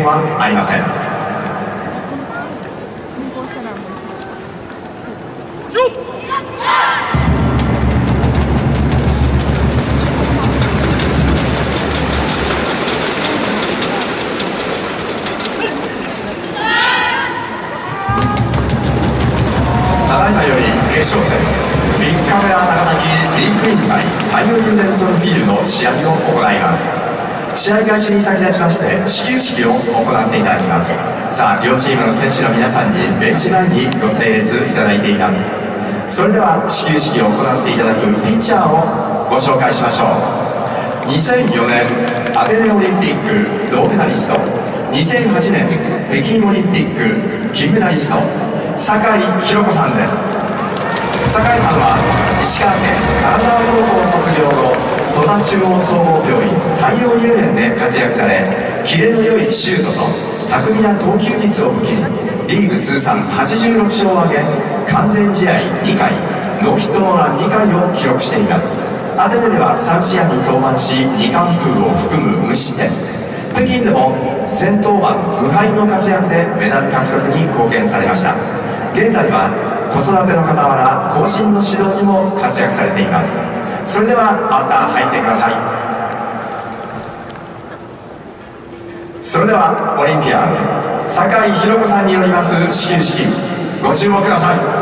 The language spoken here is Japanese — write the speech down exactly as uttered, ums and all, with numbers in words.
はありません。ただいまより決勝戦ビッグカメラ長崎リンクイン対太陽ユーデンストルフィールの試合を行います。試合開始に先立ちまして始球式を行っていただきます。さあ、両チームの選手の皆さんにベンチ前にご整列いただいています。それでは始球式を行っていただくピッチャーをご紹介しましょう。にせんよねんアテネオリンピック銅メダリスト、にせんはちねん北京オリンピック金メダリスト、酒井宏子さんです。酒井さんは石川県金沢高校卒業後、戸田中央総合病院太陽遊園で活躍され、キレの良いシュートと巧みな投球術を武器にリーグ通算はちじゅうろく勝を挙げ、完全試合にかい、ノーヒットノーランにかいを記録しています。アテネではさん試合に登板しに完封を含む無失点、北京でも全登板無敗の活躍でメダル獲得に貢献されました。現在は子育ての傍ら後進の指導にも活躍されています。それではバッター入ってください。それではオリンピアン酒井宏子さんによります始球式、ご注目ください。